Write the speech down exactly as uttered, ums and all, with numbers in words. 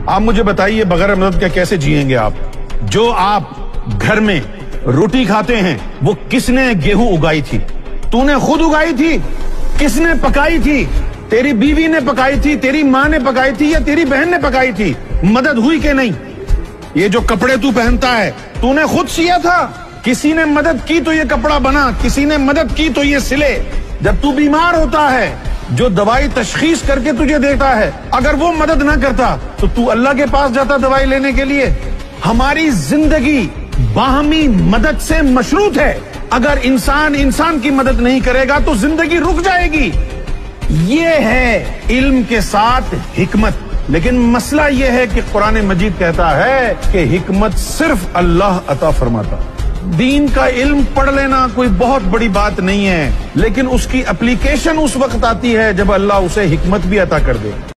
آپ مجھے بتائیے بغیر مدد کے کیسے جیئیں گے آپ؟ جو آپ گھر میں روٹی کھاتے ہیں وہ کس نے گیہوں اگائی تھی؟ تو نے خود اگائی تھی؟ کس نے پکائی تھی؟ تیری بیوی نے پکائی تھی، تیری ماں نے پکائی تھی یا تیری بہن نے پکائی تھی؟ مدد ہوئی کہ نہیں؟ یہ جو کپڑے تو پہنتا ہے تو نے خود سیا تھا؟ کسی نے مدد کی تو یہ کپڑا بنا، کسی نے مدد کی تو یہ سلے۔ جب تو بیمار ہوتا ہے جو دوائی تشخیص کر کے تجھے دیتا ہے، اگر وہ مدد نہ کرتا تو تو اللہ کے پاس جاتا دوائی لینے کے لیے؟ ہماری زندگی باہمی مدد سے مشروط ہے۔ اگر انسان انسان کی مدد نہیں کرے گا تو زندگی رک جائے گی۔ یہ ہے علم کے ساتھ حکمت۔ لیکن مسئلہ یہ ہے کہ قرآن مجید کہتا ہے کہ حکمت صرف اللہ عطا فرماتا۔ دین کا علم پڑھ لینا کوئی بہت بڑی بات نہیں ہے، لیکن اس کی اپلیکیشن اس وقت آتی ہے جب اللہ اسے حکمت بھی عطا کر دے۔